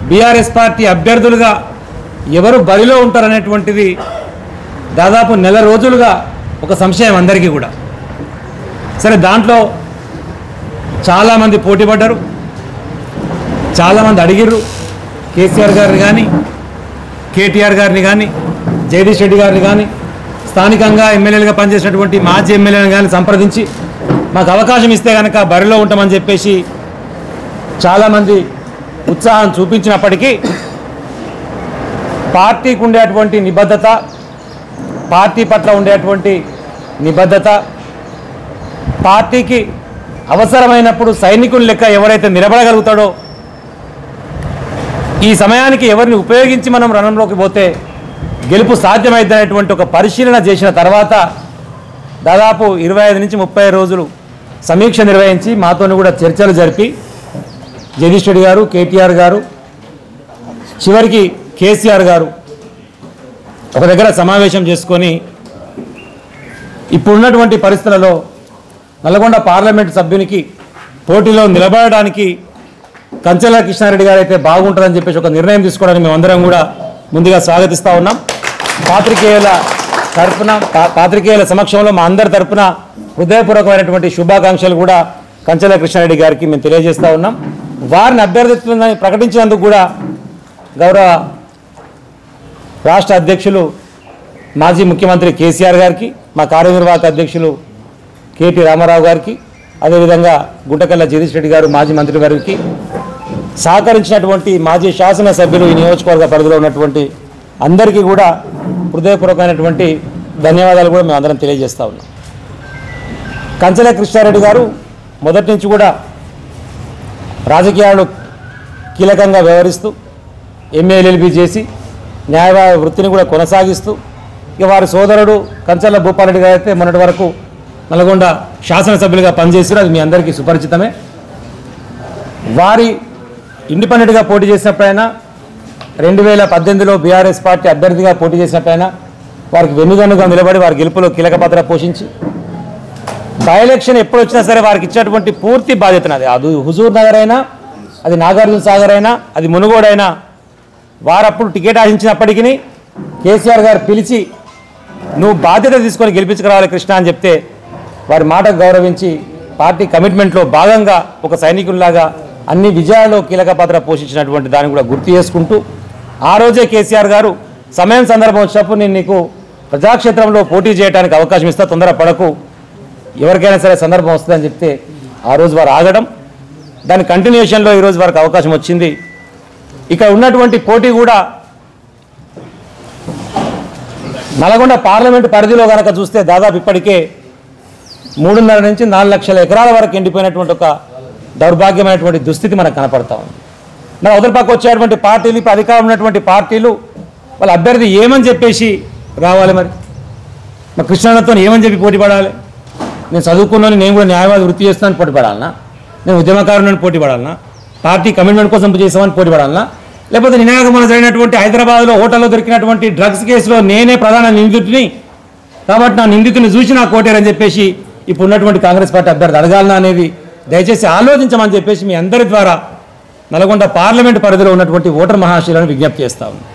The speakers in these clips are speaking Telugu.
బీఆర్ఎస్ పార్టీ అభ్యర్థులుగా ఎవరు బరిలో ఉంటారనేటువంటిది దాదాపు నెల రోజులుగా ఒక సంశయం అందరికీ కూడా. సరే, దాంట్లో చాలామంది పోటీ పడ్డారు, చాలామంది అడిగిర్రు. కేసీఆర్ గారిని కానీ, కేటీఆర్ గారిని కానీ, జగదీష్ రెడ్డి గారిని కానీ, స్థానికంగా ఎమ్మెల్యేలుగా పనిచేసినటువంటి మాజీ ఎమ్మెల్యేలను కానీ సంప్రదించి మాకు అవకాశం ఇస్తే కనుక బరిలో ఉంటామని చెప్పేసి చాలామంది ఉత్సాహం చూపించినప్పటికీ పార్టీకి ఉండేటువంటి నిబద్ధత, పార్టీ పట్ల ఉండేటువంటి నిబద్ధత, పార్టీకి అవసరమైనప్పుడు సైనికుల లెక్క ఎవరైతే నిలబడగలుగుతాడో, ఈ సమయానికి ఎవరిని ఉపయోగించి మనం రణంలోకి పోతే గెలుపు సాధ్యమైందనేటువంటి ఒక పరిశీలన చేసిన తర్వాత దాదాపు 25 నుంచి 30 రోజులు సమీక్ష నిర్వహించి మాతో కూడా చర్చలు జరిపి జగదీష్ రెడ్డి గారు, కేటీఆర్ గారు, చివరికి కేసీఆర్ గారు ఒక దగ్గర సమావేశం చేసుకొని ఇప్పుడున్నటువంటి పరిస్థితులలో నల్గొండ పార్లమెంటు సభ్యునికి పోటీలో నిలబడడానికి కంచెల కృష్ణారెడ్డి గారు అయితే బాగుంటుందని చెప్పేసి ఒక నిర్ణయం తీసుకోవడానికి మేమందరం కూడా ముందుగా స్వాగతిస్తూ ఉన్నాం. పాత్రికేయుల సమక్షంలో మా అందరి తరఫున హృదయపూర్వకమైనటువంటి శుభాకాంక్షలు కూడా కంచెల కృష్ణారెడ్డి గారికి మేము తెలియజేస్తూ ఉన్నాం. వారిని అభ్యర్థిత్వాన్ని ప్రకటించినందుకు కూడా గౌరవ రాష్ట్ర అధ్యక్షులు మాజీ ముఖ్యమంత్రి కేసీఆర్ గారికి, మా కార్యనిర్వాహక అధ్యక్షులు కేటీ రామారావు గారికి, అదేవిధంగా గుంటకల్ల జగదీష్ రెడ్డి గారు మాజీ మంత్రి గారికి, సహకరించినటువంటి మాజీ శాసనసభ్యులు, ఈ నియోజకవర్గ పరిధిలో ఉన్నటువంటి అందరికీ కూడా హృదయపూర్వకమైనటువంటి ధన్యవాదాలు కూడా మేము అందరం తెలియజేస్తూ ఉన్నాం. కంచెల కృష్ణారెడ్డి గారు మొదటి నుంచి కూడా రాజకీయాలు కీలకంగా వ్యవహరిస్తూ ఎంఏఎల్ఎల్బీ చేసి న్యాయవాద వృత్తిని కూడా కొనసాగిస్తూ, ఇక వారి సోదరుడు కంచెల భూపాలరెడ్డి గారు అయితే మొన్నటి వరకు నల్గొండ శాసనసభ్యులుగా పనిచేశారు, అది మీ అందరికీ సుపరిచితమే. వారి ఇండిపెండెంట్గా పోటీ చేసినప్పుడైనా 2018లో బీఆర్ఎస్ పార్టీ అభ్యర్థిగా పోటీ చేసినప్పుడైనా వారికి వెన్నుదన్నుగా నిలబడి వారి గెలుపులో కీలక పాత్ర పోషించి బై ఎలక్షన్ ఎప్పుడు వచ్చినా సరే వారికి ఇచ్చినటువంటి పూర్తి బాధ్యతనది. అది హుజూర్ నగర్ అయినా, అది నాగార్జున సాగర్ అయినా, అది మునుగోడైనా వారప్పుడు టికెట్ ఆశించినప్పటికీ కేసీఆర్ గారు పిలిచి నువ్వు బాధ్యత తీసుకొని గెలిపించుకురావాలి కృష్ణ అని చెప్తే వారి మాటకు గౌరవించి పార్టీ కమిట్మెంట్లో భాగంగా ఒక సైనికుల్లాగా అన్ని విజయాల్లో కీలక పాత్ర పోషించినటువంటి దాన్ని కూడా గుర్తు చేసుకుంటూ, ఆ రోజే కేసీఆర్ గారు సమయం సందర్భం వచ్చినప్పుడు నేను నీకు ప్రజాక్షేత్రంలో పోటీ చేయడానికి అవకాశం ఇస్తా, తొందర పడకు, ఎవరికైనా సరే సందర్భం వస్తుందని చెప్తే ఆ రోజు వారు ఆగడం, దాని కంటిన్యూషన్లో ఈరోజు వారికి అవకాశం వచ్చింది. ఇక్కడ ఉన్నటువంటి పోటీ కూడా నల్గొండ పార్లమెంటు పరిధిలో కనుక చూస్తే దాదాపు ఇప్పటికే 3.5 నుంచి 4 లక్షల ఎకరాల వరకు ఎండిపోయినటువంటి ఒక దౌర్భాగ్యమైనటువంటి దుస్థితి మనకు కనపడతా ఉంది. మన అవతల పక్క వచ్చేటువంటి పార్టీలు, ఇప్పుడు అధికారం ఉన్నటువంటి పార్టీలు వాళ్ళ అభ్యర్థి ఏమని చెప్పేసి రావాలి, మరి కృష్ణాతో ఏమని చెప్పి పోటీ పడాలి? నేను చదువుకున్నాను, నేను కూడా న్యాయవాద వృత్తి చేస్తానని పోటీ పడాలన్నా, నేను ఉద్యమకారులను పోటీ పడాలన్నా, పార్టీ కమిట్మెంట్ కోసం చేసామని పోటీ పడాలన్నా, లేకపోతే నిన్నగా మన జరిగినటువంటి హైదరాబాద్లో హోటల్లో దొరికినటువంటి డ్రగ్స్ కేసులో నేనే ప్రధాన నిందితుడిని కాబట్టి నా నిందితుని చూసి నాకు కోటారని చెప్పేసి ఇప్పుడు ఉన్నటువంటి కాంగ్రెస్ పార్టీ అభ్యర్థి అడగాలన్నా అనేది దయచేసి ఆలోచించమని చెప్పేసి మీ అందరి ద్వారా నల్గొండ పార్లమెంటు పరిధిలో ఉన్నటువంటి ఓటర్ మహాశయులను విజ్ఞప్తి చేస్తా ఉన్నాం.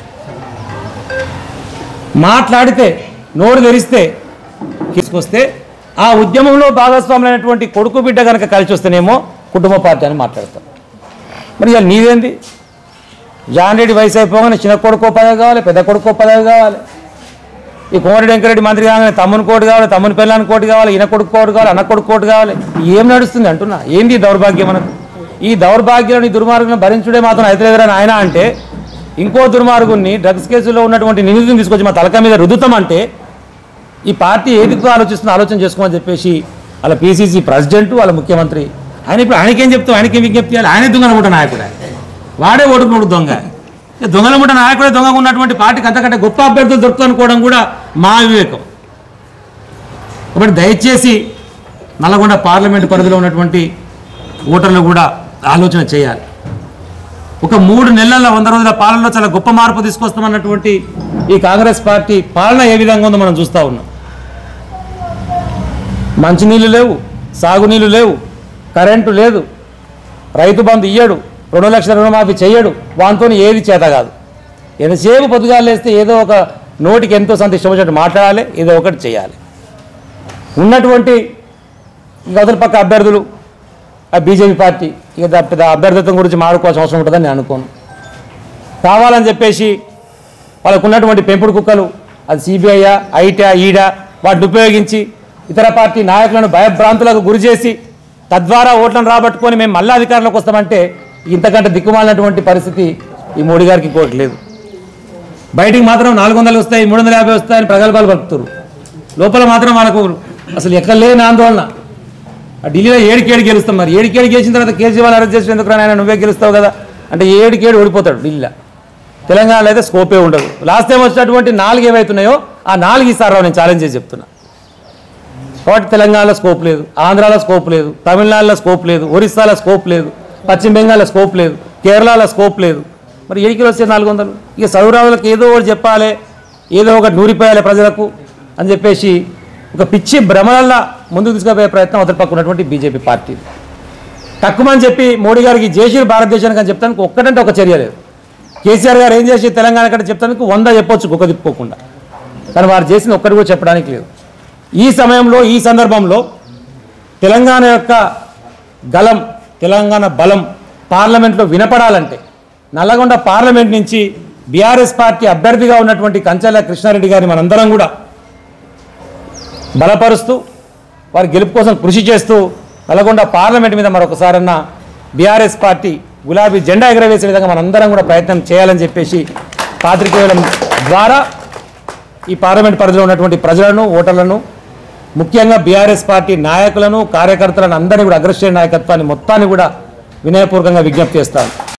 మాట్లాడితే, నోరు తెరిస్తే, తీసుకొస్తే ఆ ఉద్యమంలో భాగస్వాములైనటువంటి కొడుకు బిడ్డ కనుక కలిసి వస్తేనేమో కుటుంబ పార్టీ అని మాట్లాడతాం. మరి ఇవాళ నీదేంది? జాన్ రెడ్డి వయసు అయిపోగానే చిన్న కొడుకో పదవి కావాలి, పెద్ద కొడుకో పదవి కావాలి, ఈ కోమరెడ్డి వెంకరెడ్డి మంత్రి కాగానే తమ్ముని కోటి కావాలి, తమ్ముని పిల్లని కోటి కావాలి, ఈయన కొడుకు కోటి కావాలి, అన్న కొడుకు కోటి కావాలి. ఏం నడుస్తుంది అంటున్నా? ఏంది దౌర్భాగ్యం? మనకు ఈ దౌర్భాగ్యాన్ని, దుర్మార్గులను భరించుడే మాత్రం అయితలేదురని ఆయన అంటే, ఇంకో దుర్మార్గుని డ్రగ్స్ కేసులో ఉన్నటువంటి నిందితుని తీసుకొచ్చి మా తలక మీద రుద్దుతామంటే ఈ పార్టీ ఏదితో ఆలోచిస్తుందో ఆలోచన చేసుకోమని చెప్పేసి వాళ్ళ పీసీసీ ప్రెసిడెంట్, వాళ్ళ ముఖ్యమంత్రి ఆయన ఇప్పుడు ఆయనకేం చెప్తాం, ఆయనకేం విజ్ఞప్తి చేయాలి? ఆయనే దొంగనముట నాయకుడు, వాడే ఓటుకున్నాడు దొంగ. దొంగలముట నాయకుడే దొంగగా ఉన్నటువంటి పార్టీకి అంతకంటే గొప్ప అభ్యర్థులు దొరుకుతానుకోవడం కూడా మా వివేకం. కాబట్టి దయచేసి నల్గొండ పార్లమెంటు పరిధిలో ఉన్నటువంటి ఓటర్లు కూడా ఆలోచన చేయాలి. ఒక 3 నెలల 100 రోజుల పాలనలో చాలా గొప్ప మార్పు తీసుకొస్తామన్నటువంటి ఈ కాంగ్రెస్ పార్టీ పాలన ఏ విధంగా ఉందో మనం చూస్తూ ఉన్నాం. మంచినీళ్ళు లేవు, సాగునీళ్ళు లేవు, కరెంటు లేదు, రైతు బంధు ఇయ్యడు, 2 లక్షల రుణమాఫీ చేయడు, వానితో ఏది చేత కాదు. ఎంతసేపు పొద్దుగాలు లేస్తే ఏదో ఒక నోటికి ఎంతో సంత ఇష్టం వచ్చినట్టు మాట్లాడాలి, ఏదో ఒకటి చేయాలి. ఉన్నటువంటి అవతల పక్క అభ్యర్థులు ఆ బీజేపీ పార్టీ ఇక పెద్ద అభ్యర్థిత్వం గురించి మాడుకోవాల్సిన అవసరం ఉంటుందని నేను అనుకోను. కావాలని చెప్పేసి వాళ్ళకు ఉన్నటువంటి పెంపుడు కుక్కలు, అది సిబిఐయా, ఐటా, ఈడా, వాటిని ఉపయోగించి ఇతర పార్టీ నాయకులను భయభ్రాంతులకు గురి చేసి తద్వారా ఓట్లను రాబట్టుకొని మేము మళ్ళీ అధికారంలోకి వస్తామంటే ఇంతకంటే దిక్కుమాలినటువంటి పరిస్థితి ఈ మోడీ గారికి ఇంకోటి లేదు. బయటికి మాత్రం 400 వస్తాయి, 350 వస్తాయని ప్రగల్భాలు పలుకుతారు. లోపల మాత్రం వాళ్ళకు అసలు ఎక్కడ లేని ఆందోళన. ఆ ఢిల్లీలో 7 గెలుస్తాం. మరి 7 గెలిచిన తర్వాత కేజ్రీవాల్ అరెస్ట్ చేసి ఎందుకు రాయన నువ్వే గెలుస్తావు కదా అంటే 7 ఓడిపోతాడు ఢిల్లీలో. తెలంగాణలో అయితే స్కోపే ఉండదు. లాస్ట్ టైం వచ్చినటువంటి 4 ఏవైతున్నాయో ఆ 4 ఈసారి నేను ఛాలెంజ్ చేసి చెప్తున్నా. కాబట్టి తెలంగాణలో స్కోప్ లేదు, ఆంధ్రాలో స్కోప్ లేదు, తమిళనాడులో స్కోప్ లేదు, ఒరిస్సాలో స్కోప్ లేదు, పశ్చిమ బెంగాల్లో స్కోప్ లేదు, కేరళలో స్కోప్ లేదు. మరి 7 వస్తే 400. ఇక చదువురావులకు ఏదో ఒకటి చెప్పాలి, ఏదో ఒకటి నూరిపోయాలి ప్రజలకు అని చెప్పేసి ఒక పిచ్చి భ్రమలల్లా ముందుకు తీసుకుపోయే ప్రయత్నం అవతల పక్క ఉన్నటువంటి బీజేపీ పార్టీ. తక్కువని చెప్పి మోడీ గారికి జేసీ భారతదేశానికి అని చెప్తానికి ఒక్కటంటే ఒక చర్య లేదు. కేసీఆర్ గారు ఏం చేసి తెలంగాణ కంటే చెప్తానికి 100 చెప్పొచ్చు కుక్క తిప్పుకోకుండా, కానీ వారు చేసిన ఒక్కటి కూడా చెప్పడానికి లేదు. ఈ సమయంలో ఈ సందర్భంలో తెలంగాణ యొక్క గలం, తెలంగాణ బలం పార్లమెంట్లో వినపడాలంటే నల్లగొండ పార్లమెంట్ నుంచి బీఆర్ఎస్ పార్టీ అభ్యర్థిగా ఉన్నటువంటి కంచెల కృష్ణారెడ్డి గారిని మనందరం కూడా బలపరుస్తూ వారి గెలుపు కోసం కృషి చేస్తూ నల్లగొండ పార్లమెంట్ మీద మరొకసారన్నా బీఆర్ఎస్ పార్టీ గులాబీ జెండా ఎగరవేసే విధంగా మనందరం కూడా ప్రయత్నం చేయాలని చెప్పేసి పాత్రికేయుల ద్వారా ఈ పార్లమెంట్ పరిధిలో ఉన్నటువంటి ప్రజలను, ఓటర్లను, ముఖ్యంగా బీఆర్ఎస్ పార్టీ నాయకులను, కార్యకర్తలను అందరినీ కూడా అగ్రశ్రేణి నాయకత్వాన్ని మొత్తాన్ని కూడా వినయపూర్వకంగా విజ్ఞప్తి చేస్తాను.